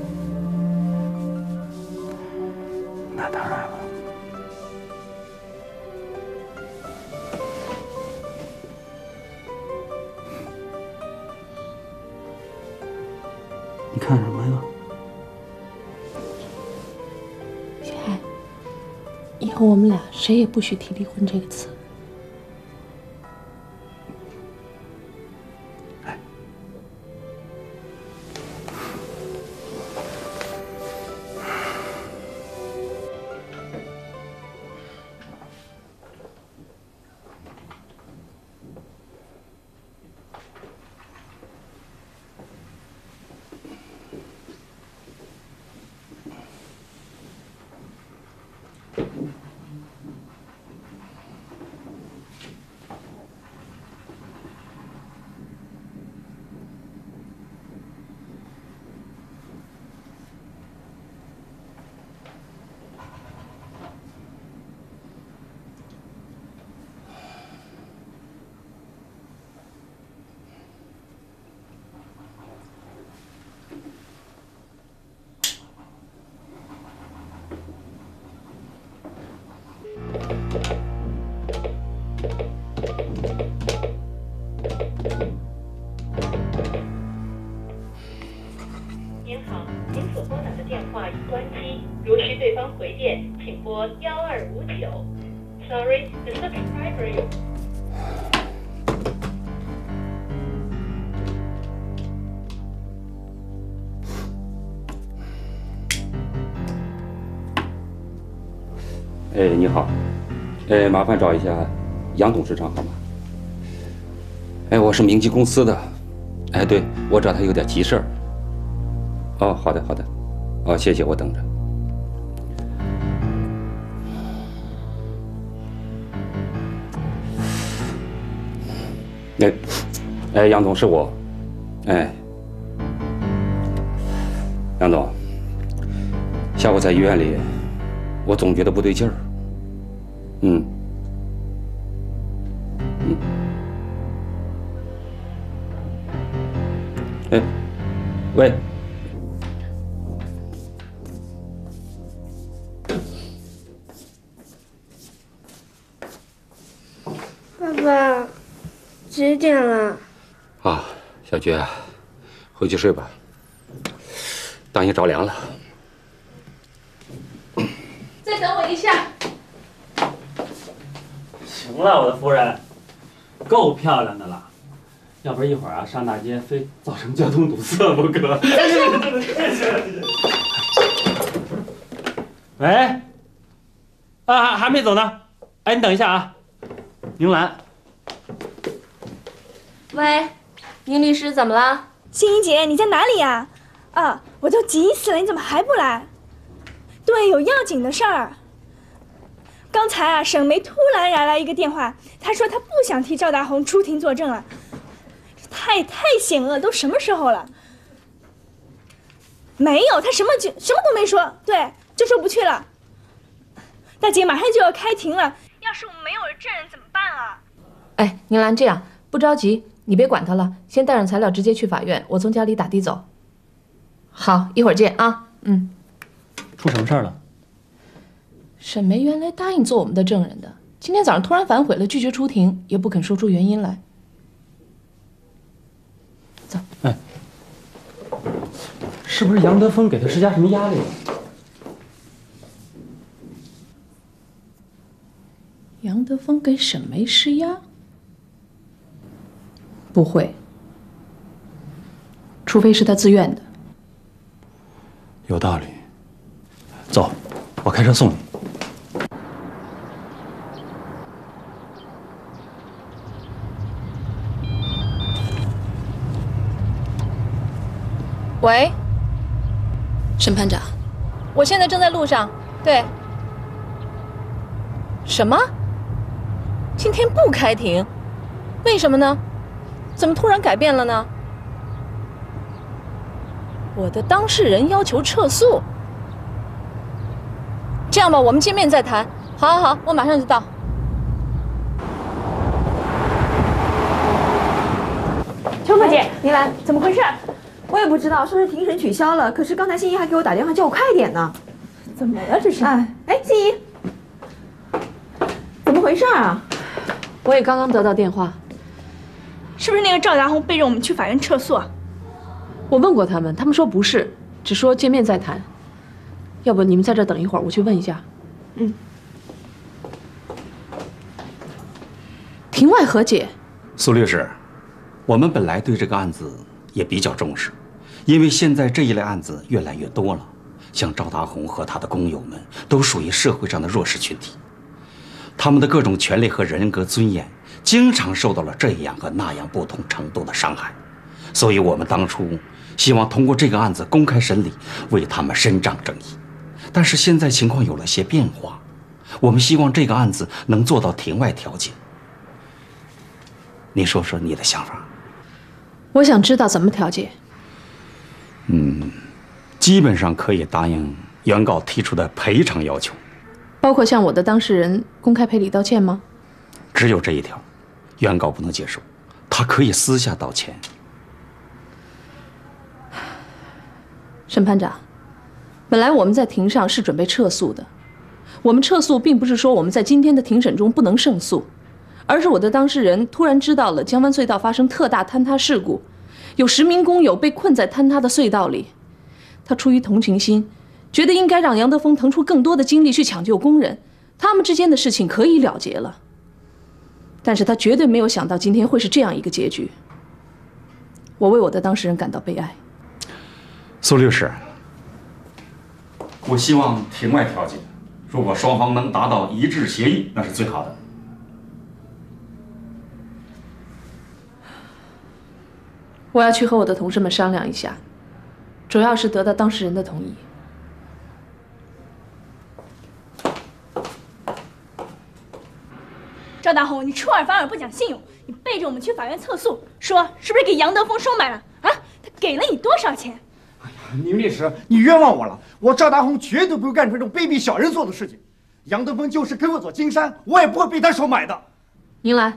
那当然了。你看什么呀？ 小海，以后我们俩谁也不许提离婚这个词。 您好，您所拨打的电话已关机，如需对方回电，请拨1259。Sorry, the subscriber you. 哎，你好，麻烦找一下杨董事长好吗？我是明基公司的，对，我找他有点急事儿。哦，好的好的，哦，谢谢，我等着。杨总是我，杨总，下午在医院里，我总觉得不对劲儿。喂。 爸爸，几点了？ 啊，小娟，回去睡吧，当心着凉了。 再等我一下。 行了，我的夫人，够漂亮的了。要不然一会儿啊，上大街非造成交通堵塞不可。喂，还没走呢。你等一下啊，宁兰。 喂，宁律师，怎么了？ 心怡姐，你在哪里呀？啊，我都急死了，你怎么还不来？对，有要紧的事儿。刚才啊，沈梅突然来了一个电话，她说她不想替赵大红出庭作证了。太险恶，都什么时候了？没有，他什么都没说，对，就说不去了。大姐，马上就要开庭了，要是我们没有证人怎么办啊？ 宁兰，这样不着急，你别管他了，先带上材料直接去法院，我从家里打的走。好，一会儿见啊。 出什么事儿了？ 沈梅原来答应做我们的证人的，今天早上突然反悔了，拒绝出庭，也不肯说出原因来。走。 是不是杨德峰给他施加什么压力？ 杨德峰给沈梅施压？不会，除非是他自愿的。 有道理。走，我开车送你。 喂， 审判长， 我现在正在路上。对。什么？今天不开庭？为什么呢？怎么突然改变了呢？我的当事人要求撤诉。这样吧，我们见面再谈。好，我马上就到。 秋凤姐，您来，怎么回事？我也不知道，说是庭审取消了，可是刚才心怡还给我打电话叫我快点呢。 怎么了这是？ 心怡，怎么回事啊？ 我也刚刚得到电话， 是不是那个赵大红背着我们去法院撤诉啊？ 我问过他们，他们说不是，只说见面再谈。要不你们在这等一会儿，我去问一下。庭外和解。 苏律师，我们本来对这个案子也比较重视，因为现在这一类案子越来越多了，像赵大红和他的工友们都属于社会上的弱势群体，他们的各种权利和人格尊严经常受到了这样和那样不同程度的伤害，所以我们当初希望通过这个案子公开审理，为他们伸张正义。但是现在情况有了些变化，我们希望这个案子能做到庭外调解。你说说你的想法？ 我想知道怎么调解。 基本上可以答应原告提出的赔偿要求， 包括向我的当事人公开赔礼道歉吗？ 只有这一条，原告不能接受，他可以私下道歉。 审判长，本来我们在庭上是准备撤诉的，我们撤诉并不是说我们在今天的庭审中不能胜诉， 而是我的当事人突然知道了江湾隧道发生特大坍塌事故，有10名工友被困在坍塌的隧道里。他出于同情心，觉得应该让杨德峰腾出更多的精力去抢救工人，他们之间的事情可以了结了。但是他绝对没有想到今天会是这样一个结局。我为我的当事人感到悲哀。 苏律师，我希望庭外调解，如果双方能达到一致协议，那是最好的。 我要去和我的同事们商量一下，主要是得到当事人的同意。 赵大红，你出尔反尔不讲信用，你背着我们去法院侧诉，说是不是给杨德峰收买了啊？他给了你多少钱？ 宁律师，你冤枉我了，我赵大红绝对不会干出这种卑鄙小人做的事情。杨德峰就是跟我走金山，我也不会被他收买的。 宁兰，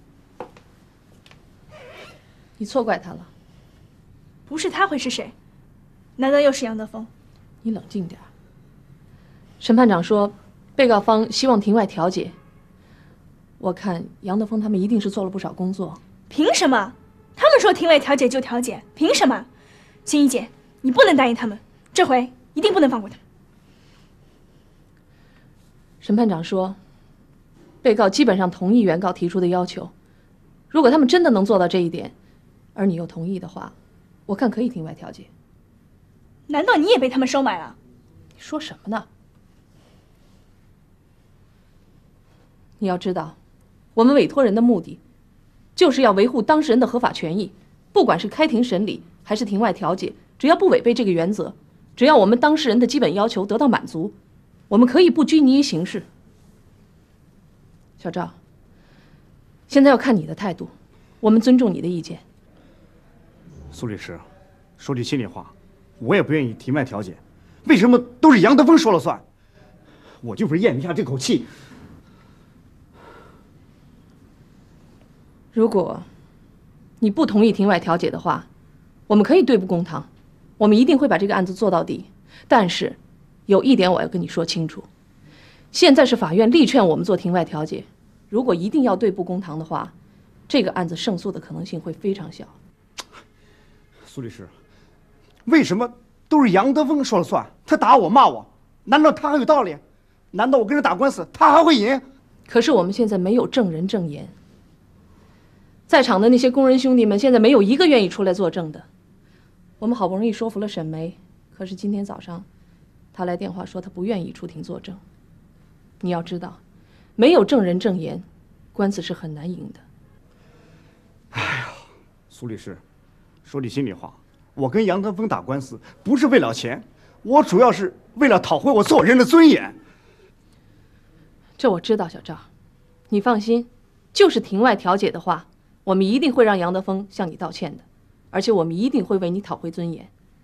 你错怪他了。 不是他会是谁？难道又是杨德峰？ 你冷静点。审判长说，被告方希望庭外调解。我看杨德峰他们一定是做了不少工作。 凭什么？他们说庭外调解就调解，凭什么？心怡姐，你不能答应他们，这回一定不能放过他们。 审判长说，被告基本上同意原告提出的要求。如果他们真的能做到这一点，而你又同意的话，我看可以庭外调解。 难道你也被他们收买了？ 你说什么呢？你要知道，我们委托人的目的，就是要维护当事人的合法权益。不管是开庭审理还是庭外调解，只要不违背这个原则，只要我们当事人的基本要求得到满足，我们可以不拘泥于形式。小赵，现在要看你的态度，我们尊重你的意见。 苏律师，说句心里话，我也不愿意庭外调解。为什么都是杨德峰说了算？我就是咽不下这口气。 如果你不同意庭外调解的话，我们可以对簿公堂，我们一定会把这个案子做到底。但是，有一点我要跟你说清楚，现在是法院力劝我们做庭外调解，如果一定要对簿公堂的话，这个案子胜诉的可能性会非常小。 苏律师，为什么都是杨德峰说了算？他打我骂我，难道他还有道理？难道我跟他打官司，他还会赢？ 可是我们现在没有证人证言。在场的那些工人兄弟们，现在没有一个愿意出来作证的。我们好不容易说服了沈梅，可是今天早上，她来电话说她不愿意出庭作证。你要知道，没有证人证言，官司是很难赢的。 哎呀，苏律师，说句心里话，我跟杨德峰打官司不是为了钱，我主要是为了讨回我做人的尊严。 这我知道，小赵，你放心，就是庭外调解的话，我们一定会让杨德峰向你道歉的，而且我们一定会为你讨回尊严。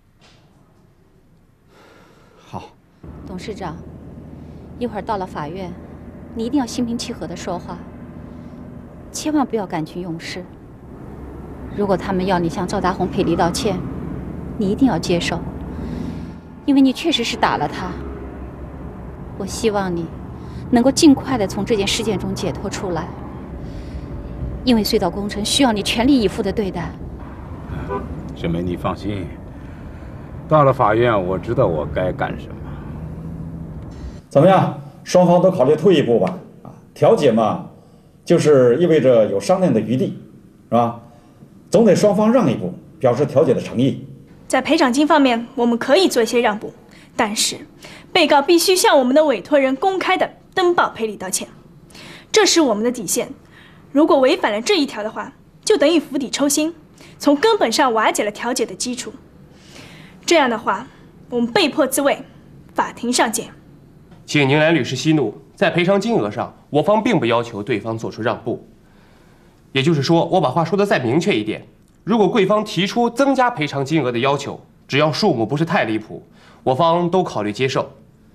好， 董事长，一会儿到了法院，你一定要心平气和地说话，千万不要感情用事。如果他们要你向赵大红赔礼道歉，你一定要接受，因为你确实是打了他。我希望你能够尽快地从这件事件中解脱出来。因为隧道工程需要你全力以赴的对待。 沈梅，你放心，到了法院，我知道我该干什么。 怎么样？双方都考虑退一步吧。啊，调解嘛，就是意味着有商量的余地，是吧？总得双方让一步，表示调解的诚意。 在赔偿金方面，我们可以做一些让步，但是被告必须向我们的委托人公开的登报赔礼道歉，这是我们的底线。如果违反了这一条的话，就等于釜底抽薪，从根本上瓦解了调解的基础。这样的话，我们被迫自卫，法庭上见。 请宁兰律师息怒，在赔偿金额上，我方并不要求对方做出让步。也就是说，我把话说得再明确一点，如果贵方提出增加赔偿金额的要求，只要数目不是太离谱，我方都考虑接受。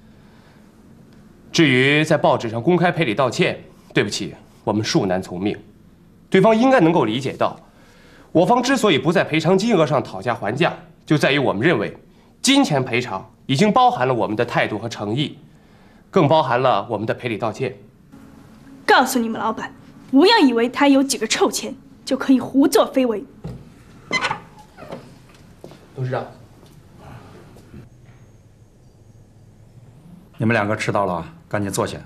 至于在报纸上公开赔礼道歉，对不起，我们恕难从命。对方应该能够理解到，我方之所以不在赔偿金额上讨价还价，就在于我们认为，金钱赔偿已经包含了我们的态度和诚意，更包含了我们的赔礼道歉。 告诉你们老板， 不要以为他有几个臭钱就可以胡作非为。 董事长， 你们两个迟到了啊，赶紧坐下。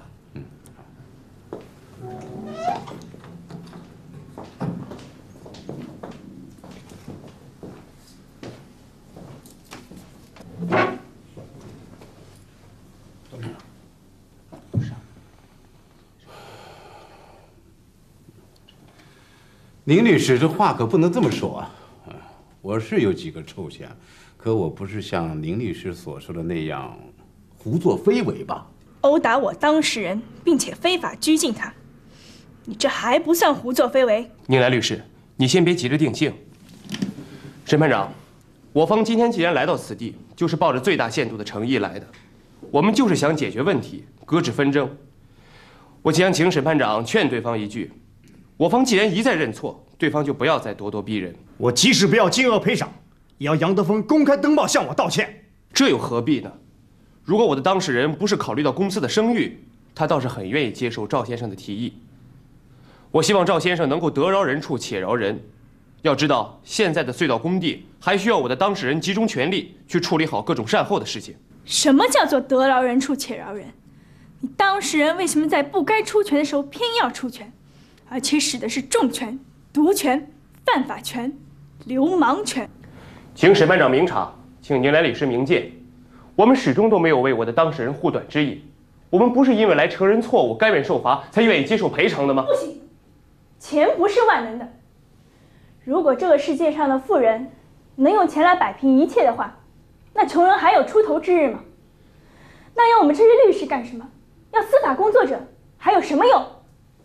林律师，这话可不能这么说啊！我是有几个臭钱，可我不是像林律师所说的那样胡作非为吧？ 殴打我当事人，并且非法拘禁他，你这还不算胡作非为？ 宁来律师，你先别急着定性。审判长，我方今天既然来到此地，就是抱着最大限度的诚意来的，我们就是想解决问题，搁置纷争。我想请审判长劝对方一句。我方既然一再认错，对方就不要再咄咄逼人。 我即使不要金额赔偿，也要杨德峰公开登报向我道歉。 这又何必呢？如果我的当事人不是考虑到公司的声誉，他倒是很愿意接受赵先生的提议。我希望赵先生能够得饶人处且饶人。要知道，现在的隧道工地还需要我的当事人集中全力去处理好各种善后的事情。 什么叫做得饶人处且饶人？你当事人为什么在不该出拳的时候偏要出拳？而且使的是重拳、独拳、犯法拳、流氓拳。 请审判长明察，请宁来律师明鉴，我们始终都没有为我的当事人护短之意。我们不是因为来承认错误、甘愿受罚，才愿意接受赔偿的吗？ 不行，钱不是万能的。如果这个世界上的富人能用钱来摆平一切的话，那穷人还有出头之日吗？那要我们这些律师干什么？要司法工作者还有什么用？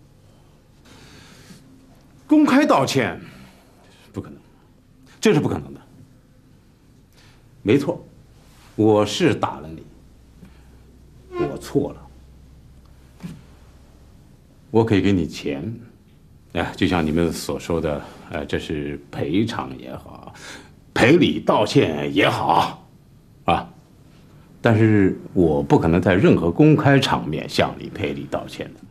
公开道歉，不可能，这是不可能的。没错，我是打了你，我错了，我可以给你钱，就像你们所说的，这是赔偿也好，赔礼道歉也好，啊，但是我不可能在任何公开场面向你赔礼道歉的。